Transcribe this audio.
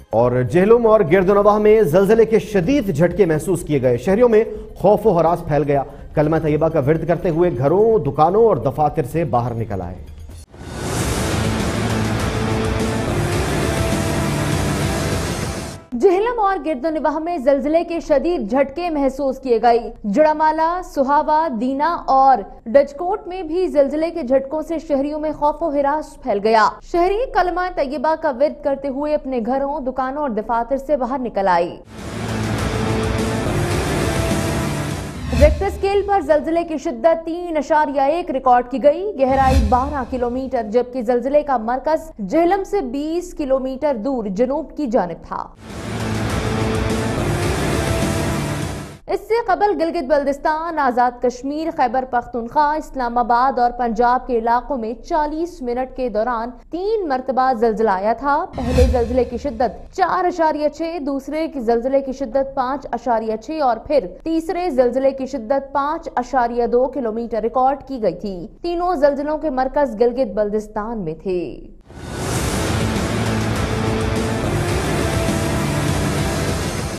اور جہلم اور گردنواہ میں زلزلے کے شدید جھٹکے محسوس کیے گئے، شہریوں میں خوف و ہراس پھیل گیا، کلمہ طیبہ کا ورد کرتے ہوئے گھروں، دکانوں اور دفاتر سے باہر نکل آئے۔ جہلم اور گردنواہ میں زلزلے کے شدید جھٹکے محسوس کیے گئے، جڑامالہ، سہاوا، دینا اور ڈچکوٹ میں بھی زلزلے کے جھٹکوں سے شہریوں میں خوف و ہراس پھیل گیا۔ شہری کلمہ طیبہ کا ورد کرتے ہوئے اپنے گھروں، دکانوں اور دفاتر سے باہر نکل آئے۔ ریکٹر اسکیل پر زلزلے کی شدت 3.1 ریکارڈ کی گئی، گہرائی 12 کلومیٹر، جبکہ زلزلے کا مرکز جہلم سے 20 کلومیٹر دور جنوب کی جانب تھا۔ اس سے قبل گلگت بلتستان، آزاد کشمیر، خیبر پختونخوا، اسلام آباد اور پنجاب کے علاقوں میں 40 منٹ کے دوران 3 مرتبہ زلزلہ آیا تھا۔ پہلے زلزلے کی شدت 4.6، دوسرے زلزلے کی شدت 5.6 اور پھر تیسرے زلزلے کی شدت 5.2 کلومیٹر ریکارڈ کی گئی تھی۔ تینوں زلزلوں کے مرکز گلگت بلتستان میں تھے۔